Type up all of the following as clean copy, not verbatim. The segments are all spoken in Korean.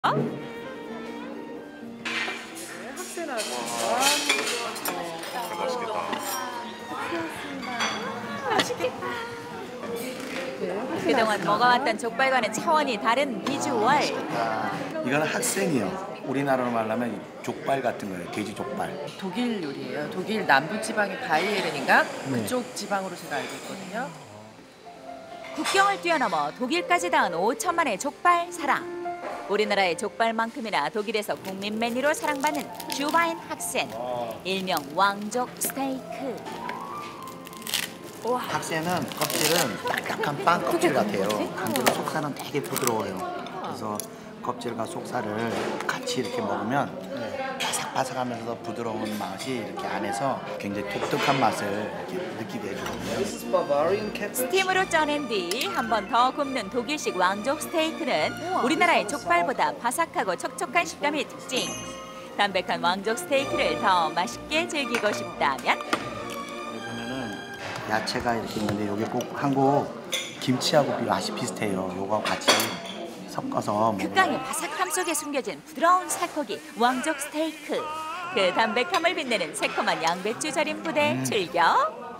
어? 학생하고 맛있겠다. 그동안 먹어왔던 족발과는 차원이 다른 비주얼. 이거는 학생이요. 우리나라로 말하면 족발 같은 거예요. 돼지 족발. 독일 요리예요. 독일 남부 지방의 바이에른인가 그쪽 지방으로 제가 알고 있거든요. 국경을 뛰어넘어 독일까지 닿은 5천만의 족발 사랑. 우리나라의 족발만큼이나 독일에서 국민 메뉴로 사랑받는 슈바인 학센, 일명 왕족 스테이크. 학생은 껍질은 딱딱한 빵 껍질 같아요. 반대로 속살은 되게 부드러워요. 그래서 껍질과 속살을 같이 이렇게 먹으면 바삭바삭하면서 부드러운 맛이 이렇게 안에서 굉장히 독특한 맛을 이렇게 느끼게 해주거든요. 스팀으로 쪄낸 뒤 한 번 더 굽는 독일식 왕족 스테이크는 우리나라의 족발보다 바삭하고 촉촉한 식감이 특징. 담백한 왕족 스테이크를 더 맛있게 즐기고 싶다면 보면은 야채가 이렇게 있는데 이게 꼭 한국 김치하고 맛이 비슷해요. 요거하고 같이 섞어서 극강의 바삭함 속에 숨겨진 부드러운 살코기 왕족 스테이크. 그 담백함을 빛내는 새콤한 양배추 절임 부대 즐겨.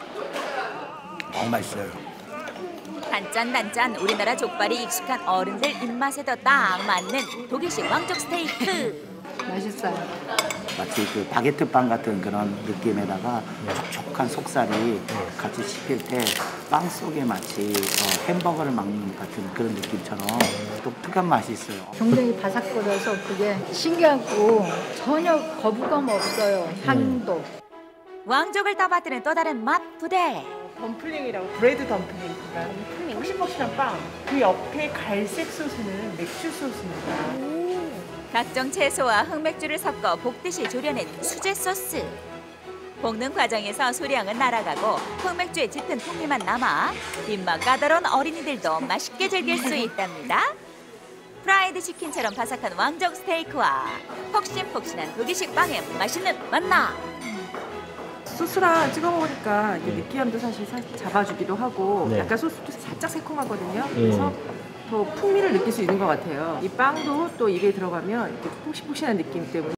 너무 맛있어요. 단짠단짠 우리나라 족발이 익숙한 어른들 입맛에도 딱 맞는 독일식 왕족 스테이크. 맛있어요. 마치 그 바게트 빵 같은 그런 느낌에다가 촉촉한 속살이 같이 씹힐 때 빵 속에 마치 햄버거를 먹는 같은 그런 느낌처럼 독특한 맛이 있어요. 굉장히 바삭거려서 그게 신기하고 전혀 거부감 없어요. 향도. 왕족을 떠받드는 또 다른 맛 부대. 덤플링이라고 브레드 덤플링. 폭신폭신한 빵. 그 옆에 갈색 소스는 맥주 소스입니다. 각종 채소와 흑맥주를 섞어 볶듯이 졸여낸 수제 소스. 볶는 과정에서 소량은 날아가고 흑맥주의 짙은 풍미만 남아 입맛 까다로운 어린이들도 맛있게 즐길 수 있답니다. 프라이드 치킨처럼 바삭한 왕족 스테이크와 폭신폭신한 독일식 빵의 맛있는 만남. 소스랑 찍어 먹으니까 이게 느끼함도 사실 잡아주기도 하고 네. 약간 소스도 살짝 새콤하거든요. 그래서 더 풍미를 느낄 수 있는 것 같아요. 이 빵도 또 입에 들어가면 이렇게 폭신폭신한 느낌 때문에